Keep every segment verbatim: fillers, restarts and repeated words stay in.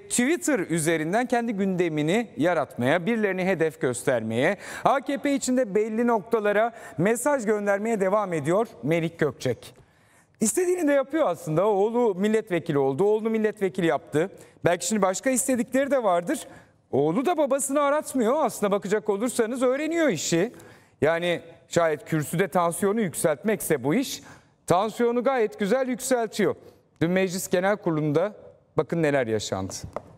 Twitter üzerinden kendi gündemini yaratmaya, birilerini hedef göstermeye, A K P içinde belli noktalara mesaj göndermeye devam ediyor Melik Gökçek. İstediğini de yapıyor aslında. Oğlu milletvekili oldu, oğlunu milletvekili yaptı. Belki şimdi başka istedikleri de vardır. Oğlu da babasını aratmıyor. Aslına bakacak olursanız öğreniyor işi. Yani şayet kürsüde tansiyonu yükseltmekse bu iş, tansiyonu gayet güzel yükseltiyor. Dün Meclis Genel Kurulu'nda bakın neler yaşandı.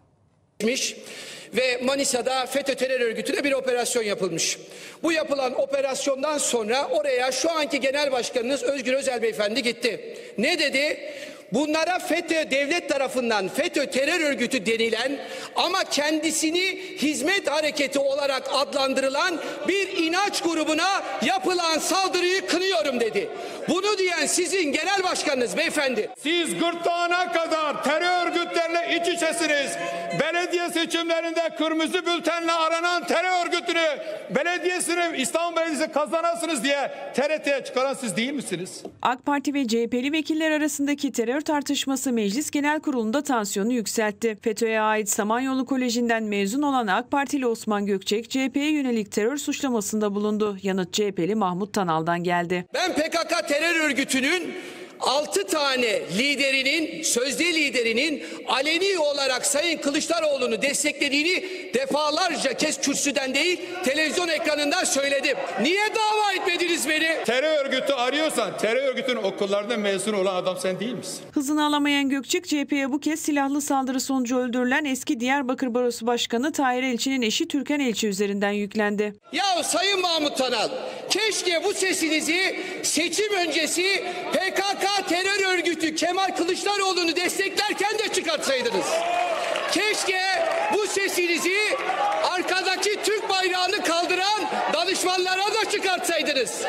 Ve Manisa'da FETÖ terör örgütüne bir operasyon yapılmış. Bu yapılan operasyondan sonra oraya şu anki genel başkanınız Özgür Özel Beyefendi gitti. Ne dedi? Bunlara FETÖ devlet tarafından FETÖ terör örgütü denilen ama kendisini hizmet hareketi olarak adlandırılan bir inanç grubuna yapılan saldırıyı kınıyorum dedi. Bunu diyen sizin genel başkanınız beyefendi. Siz gırtlağına kadar terör örgütlerle iç içesiniz. Belediye seçimlerinde kırmızı bültenle aranan terör örgütünü, belediyesini, İstanbul Belediyesi kazanasınız diye T R T'ye çıkaran siz değil misiniz? AK Parti ve C H P'li vekiller arasındaki terör tartışması Meclis Genel Kurulu'nda tansiyonu yükseltti. FETÖ'ye ait Samanyolu Koleji'nden mezun olan AK Partili Osman Gökçek, C H P'ye yönelik terör suçlamasında bulundu. Yanıt C H P'li Mahmut Tanal'dan geldi. Ben P K K terör örgütünün altı tane liderinin, sözde liderinin aleni olarak Sayın Kılıçdaroğlu'nu desteklediğini defalarca kez kürsüden değil televizyon ekranından söyledim. Niye dava etmediniz beni? Terör örgütü arıyorsan terör örgütünün okullarında mezun olan adam sen değil misin? Hızını alamayan Gökçek, C H P'ye bu kez silahlı saldırı sonucu öldürülen eski Diyarbakır Barosu Başkanı Tahir Elçi'nin eşi Türkan Elçi üzerinden yüklendi. Ya Sayın Mahmut Tanal, keşke bu sesinizi seçim öncesi P K K terör örgütü Kemal Kılıçdaroğlu'nu desteklerken de çıkartsaydınız. Keşke bu sesinizi arkadaki Türk bayrağını kaldıran danışmanlara da çıkartsaydınız.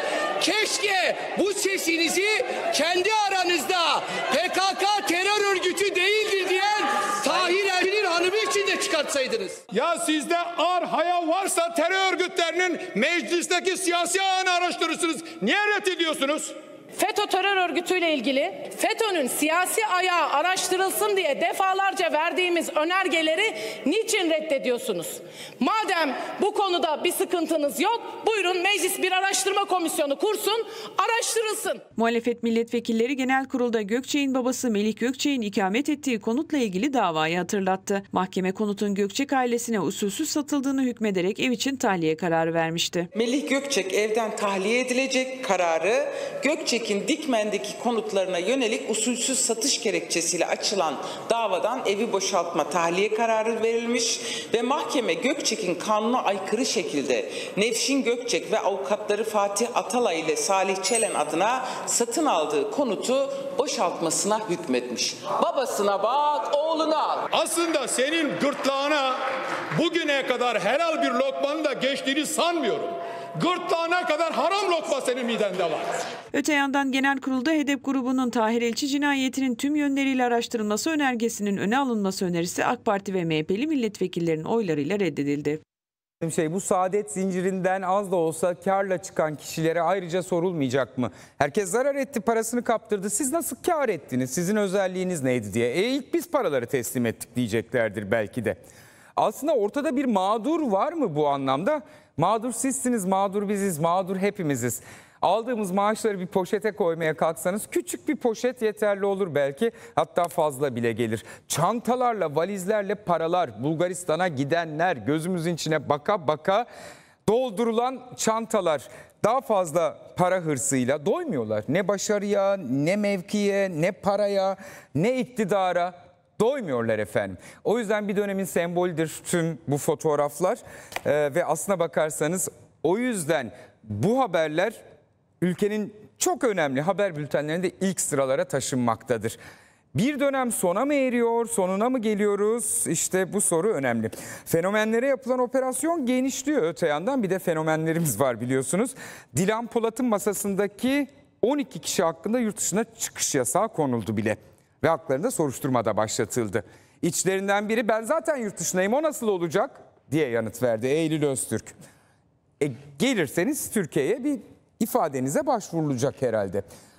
Keşke bu sesinizi kendi aranızda P K K terör örgütü değildir diyen Tahir Elçi'nin hanımı için de çıkartsaydınız. Ya sizde ar hayal varsa terör örgütlerinin meclisteki siyasi ağını araştırırsınız. Niye reddediyorsunuz? FETÖ terör örgütüyle ilgili FETÖ'nün siyasi ayağı araştırılsın diye defalarca verdiğimiz önergeleri niçin reddediyorsunuz? Madem bu konuda bir sıkıntınız yok, buyurun meclis bir araştırma komisyonu kursun, araştırılsın. Muhalefet milletvekilleri Genel Kurul'da Gökçek'in babası Melik Gökçek'in ikamet ettiği konutla ilgili davayı hatırlattı. Mahkeme konutun Gökçek ailesine usulsüz satıldığını hükmederek ev için tahliye kararı vermişti. Melik Gökçek evden tahliye edilecek kararı Gökçek Dikmen'deki konutlarına yönelik usulsüz satış gerekçesiyle açılan davadan evi boşaltma tahliye kararı verilmiş ve mahkeme Gökçek'in kanuna aykırı şekilde Nevşin Gökçek ve avukatları Fatih Atalay ile Salih Çelen adına satın aldığı konutu boşaltmasına hükmetmiş. Babasına bak, oğluna al. Aslında senin gırtlağına bugüne kadar helal bir lokmanın da geçtiğini sanmıyorum. Gırtlağına kadar haram lokma senin midende var. Öte yandan Genel Kurul'da HEDEP grubunun Tahir Elçi cinayetinin tüm yönleriyle araştırılması önergesinin öne alınması önerisi AK Parti ve M H P'li milletvekillerinin oylarıyla reddedildi. Şey, bu saadet zincirinden az da olsa karla çıkan kişilere ayrıca sorulmayacak mı? Herkes zarar etti, parasını kaptırdı. Siz nasıl kar ettiniz? Sizin özelliğiniz neydi diye. E ilk biz paraları teslim ettik diyeceklerdir belki de. Aslında ortada bir mağdur var mı bu anlamda? Mağdur sizsiniz, mağdur biziz, mağdur hepimiziz. Aldığımız maaşları bir poşete koymaya kalksanız küçük bir poşet yeterli olur belki, hatta fazla bile gelir. Çantalarla, valizlerle paralar, Bulgaristan'a gidenler, gözümüzün içine baka baka doldurulan çantalar. Daha fazla para hırsıyla doymuyorlar. Ne başarıya, ne mevkiye, ne paraya, ne iktidara doymuyorlar efendim. O yüzden bir dönemin sembolüdür tüm bu fotoğraflar ee, ve aslına bakarsanız o yüzden bu haberler ülkenin çok önemli haber bültenlerinde ilk sıralara taşınmaktadır. Bir dönem sona mı eriyor, sonuna mı geliyoruz? İşte bu soru önemli. Fenomenlere yapılan operasyon genişliyor öte yandan. Bir de fenomenlerimiz var biliyorsunuz. Dilan Polat'ın masasındaki on iki kişi hakkında yurt dışına çıkış yasağı konuldu bile. Ve haklarında soruşturma da başlatıldı. İçlerinden biri ben zaten yurt dışındayım, o nasıl olacak diye yanıt verdi Eylül Öztürk. E, gelirseniz Türkiye'ye bir ifadenize başvurulacak herhalde.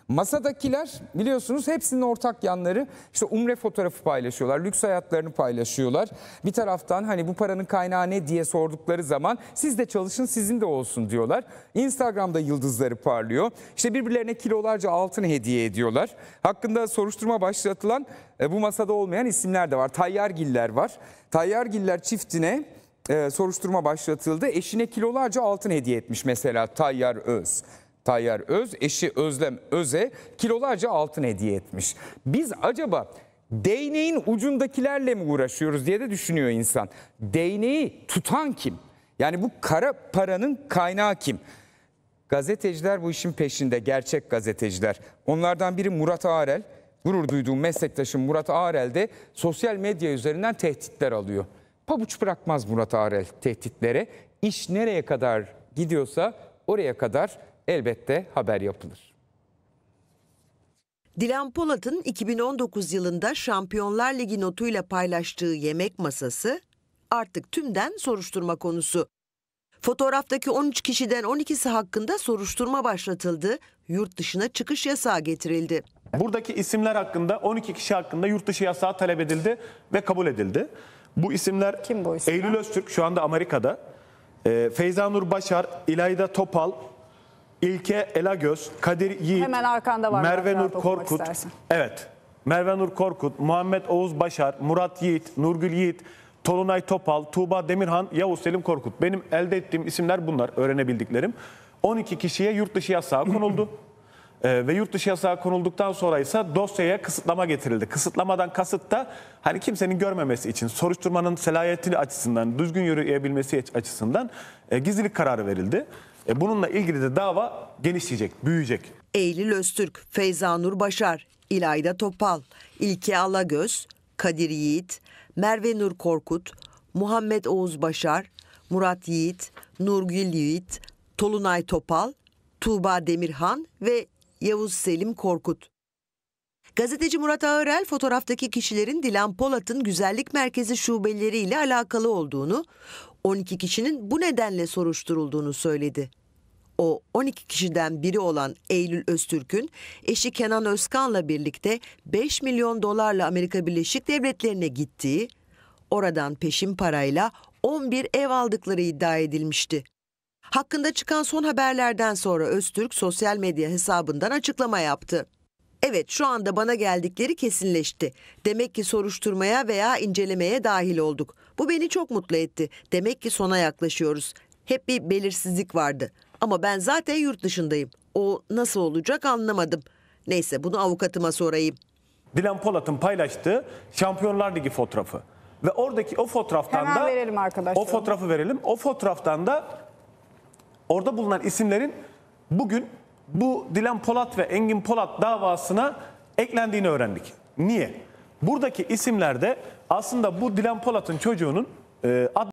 Masadakiler biliyorsunuz hepsinin ortak yanları işte umre fotoğrafı paylaşıyorlar, lüks hayatlarını paylaşıyorlar. Bir taraftan hani bu paranın kaynağı ne diye sordukları zaman siz de çalışın sizin de olsun diyorlar. Instagram'da yıldızları parlıyor. İşte birbirlerine kilolarca altın hediye ediyorlar. Hakkında soruşturma başlatılan e, bu masada olmayan isimler de var. Tayyargiller var. Tayyargiller çiftine e, soruşturma başlatıldı. Eşine kilolarca altın hediye etmiş mesela Tayyar Öz. Tayyar Öz, eşi Özlem Öz'e kilolarca altın hediye etmiş. Biz acaba değneğin ucundakilerle mi uğraşıyoruz diye de düşünüyor insan. Değneği tutan kim? Yani bu kara paranın kaynağı kim? Gazeteciler bu işin peşinde, gerçek gazeteciler. Onlardan biri Murat Ağrel. Gurur duyduğum meslektaşım Murat Ağrel de sosyal medya üzerinden tehditler alıyor. Pabuç bırakmaz Murat Ağrel tehditlere. İş nereye kadar gidiyorsa oraya kadar elbette haber yapılır. Dilan Polat'ın iki bin on dokuz yılında Şampiyonlar Ligi notuyla paylaştığı yemek masası artık tümden soruşturma konusu. Fotoğraftaki on üç kişiden on ikisi hakkında soruşturma başlatıldı, yurt dışına çıkış yasağı getirildi. Buradaki isimler hakkında on iki kişi hakkında yurt dışı yasağı talep edildi ve kabul edildi. Bu isimler Kim bu isimler? Eylül Öztürk şu anda Amerika'da, e, Feyza Nur Başar, İlayda Topal, İlke Elagöz, Kadir Yiğit, Hemen arkanda var, Merve rahat Nur rahat okumak Korkut, istersen. evet, Merve Nur Korkut, Muhammed Oğuz Başar, Murat Yiğit, Nurgül Yiğit, Tolunay Topal, Tuğba Demirhan, Yavuz Selim Korkut. Benim elde ettiğim isimler bunlar, öğrenebildiklerim. on iki kişiye yurt dışı yasağı konuldu. Ee, ve yurt dışı yasağı konulduktan sonra ise dosyaya kısıtlama getirildi. Kısıtlamadan kasıt da hani kimsenin görmemesi için, soruşturmanın selahiyeti açısından, düzgün yürüyebilmesi açısından e, gizlilik kararı verildi. E, bununla ilgili de dava genişleyecek, büyüyecek. Eylül Öztürk, Feyza Nur Başar, İlayda Topal, İlke Alagöz, Kadir Yiğit, Merve Nur Korkut, Muhammed Oğuz Başar, Murat Yiğit, Nurgül Yiğit, Tolunay Topal, Tuğba Demirhan ve Yavuz Selim Korkut. Gazeteci Murat Ağrel fotoğraftaki kişilerin Dilan Polat'ın güzellik merkezi şubeleriyle alakalı olduğunu, on iki kişinin bu nedenle soruşturulduğunu söyledi. O on iki kişiden biri olan Eylül Öztürk'ün eşi Kenan Özkan'la birlikte beş milyon dolarla Amerika Birleşik Devletleri'ne gittiği, oradan peşin parayla on bir ev aldıkları iddia edilmişti. Hakkında çıkan son haberlerden sonra Öztürk sosyal medya hesabından açıklama yaptı. Evet, şu anda bana geldikleri kesinleşti. Demek ki soruşturmaya veya incelemeye dahil olduk. Bu beni çok mutlu etti. Demek ki sona yaklaşıyoruz. Hep bir belirsizlik vardı. Ama ben zaten yurt dışındayım. O nasıl olacak anlamadım. Neyse, bunu avukatıma sorayım. Dilan Polat'ın paylaştığı Şampiyonlar Ligi fotoğrafı. Ve oradaki o fotoğraftan Hemen da verelim arkadaşlar. o fotoğrafı verelim. O fotoğraftan da orada bulunan isimlerin bugün bu Dilan Polat ve Engin Polat davasına eklendiğini öğrendik. Niye? Buradaki isimlerde aslında bu Dilan Polat'ın çocuğunun e, ad